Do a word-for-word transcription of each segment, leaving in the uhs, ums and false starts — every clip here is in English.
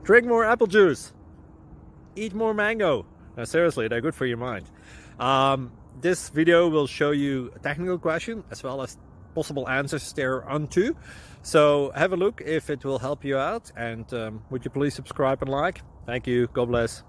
Drink more apple juice. Eat more mango. No, seriously, they're good for your mind. Um, this video will show you a technical question as well as possible answers thereunto. So have a look if it will help you out, and um, would you please subscribe and like? Thank you. God bless.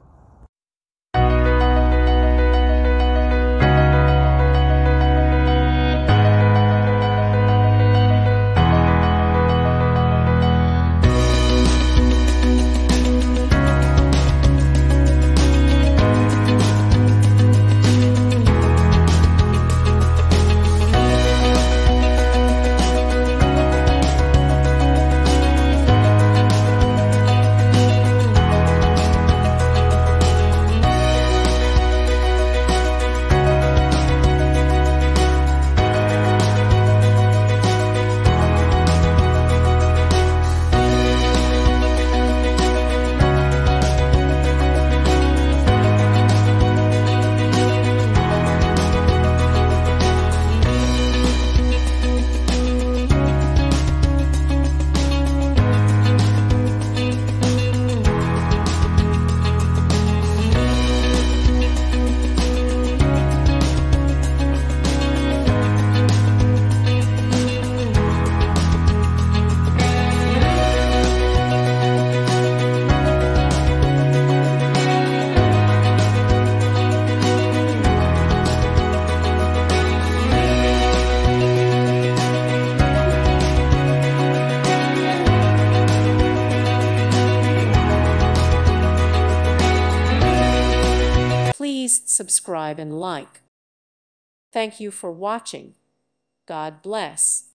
Please subscribe and like. Thank you for watching. God bless.